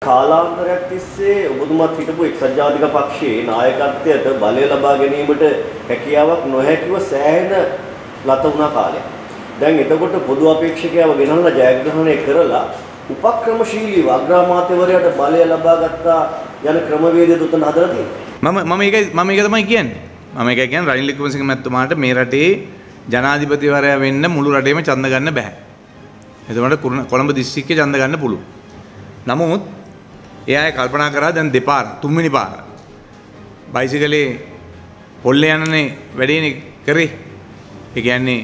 කාලාන්තරයක් තිස්සේ ඔබතුමාත් හිටපු එක්සත් ජාතික පක්ෂයේ නායකත්වයට බලය ලබා ගැනීමට හැකියාවක් නොහැකිව සෑහෙන ලත වුණා කාලයක්. දැන් එතකොට පොදු අපේක්ෂකයව ගෙනල්ලා ජයග්‍රහණය කරලා උපක්‍රමශීලීව අග්‍රාමාත්‍යවරයාට බලය ලබා ගත්තා යන ක්‍රමවේදය උතන හදලා තියෙනවා. මම ඒක තමයි කියන්නේ. මම ඒක කියන්නේ රනිල් වික්‍රමසිංහ මැතිතුමාට මේ රටේ ජනාධිපතිවරයා වෙන්න මුළු රටේම ඡන්ද ගන්න බෑ. එතකොට කොළඹ දිස්ත්‍රික්කේ ඡන්ද ගන්න පුළුවන්. නමුත් එයා කල්පනා කරා දැන් දෙපාර තුන්වෙනි පාර බයිසිකලේ පොල්ලේ යනනේ වැඩේනේ කරේ. ඒ කියන්නේ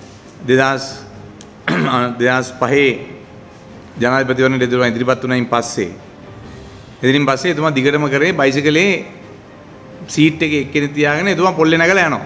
2005 ජනාධිපතිවරණ දෙදුරා ඉදිරිපත් වුණායින් පස්සේ එතුමා දිගටම කරේ බයිසිකලේ සීට් එකේ එක්කෙනෙක් තියාගෙන එතුමා පොල්ලේ නැගලා යනවා.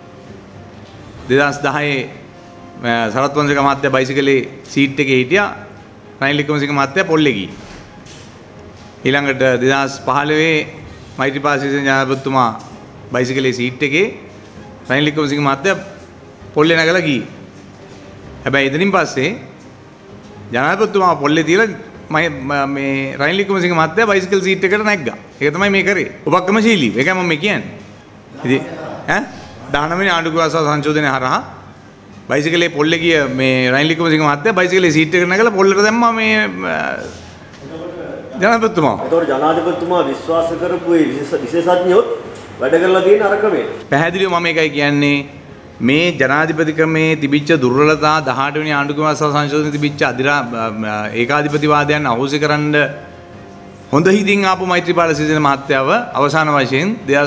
2010 සරත් වංශක මහත්තයා බයිසිකලේ සීට් එකේ හිටියා. රනිල් වික්‍රමසිංහ මහත්තයා පොල්ලේ ගියේ. ඊළඟට 2015 මෛත්‍රීපාල සිරිසේන ජනාධිපතිතුමා බයිසිකලේ සීට් එකේ රනිල් වික්‍රමසිංහ මහත්තයා පොල්ලේ නැගලා ගියේ. හැබැයි එතනින් පස්සේ ජනාධිපතිතුමා පොල්ලේ තියලා මේ රනිල් වික්‍රමසිංහ මහත්තයා බයිසිකල් සීට් එකට නැග්ගා. ඒක තමයි මේ කරේ. උපක්‍රමශීලී. ඒකයි මම කියන්නේ. ඉතින් 19 වෙනි ආණ්ඩුක්‍රම සංශෝධනය හරහා බයිසිකලේ පොල්ලේ ගිය මේ රනිල් වික්‍රමසිංහ මහත්තයා බයිසිකලේ සීට් එකට නැගලා පොල්ලට දැම්මා මේ ජනාධිපතිතුමා. ඒතකොට ජනාධිපතිතුමා විශ්වාස කරපු ඒ විශේෂඥයොත් වැඩ කරලා තියෙන අර ක්‍රමයට. පැහැදිලිව මම ඒකයි කියන්නේ මේ ජනාධිපති ක්‍රමයේ තිබිච්ච දුර්වලතා 18 වෙනි ආණ්ඩුක්‍රම සංශෝධනයේ තිබිච්ච ඒකාධිපතිවාදයන් අහෝසි කරන්න හොඳ හිතින් ආපු මෛත්‍රීපාල සිරිසේන මහත්තයාව අවසාන වශයෙන්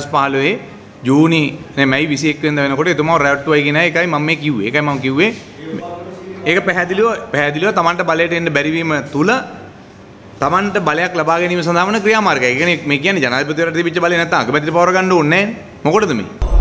2015 මැයි 21 වෙනිදා වෙනකොට එතුමාව රැවට්ටුවයි කියන එකයි මම මේ කිව්වේ. ඒකයි මම කිව්වේ ඒක පැහැදිලිව Tamanට බලයට එන්න බැරි වීම තුල Tamanට බලයක් ලබා ගැනීම සඳහා වන ක්‍රියාමාර්ගය. ඒ කියන්නේ මේ කියන්නේ ජනාධිපතිවරට තිබිච්ච බලය නැත්නම් අගමැතිට පවර ගන්න ඕනේ නැහැ. මොකටද මේ?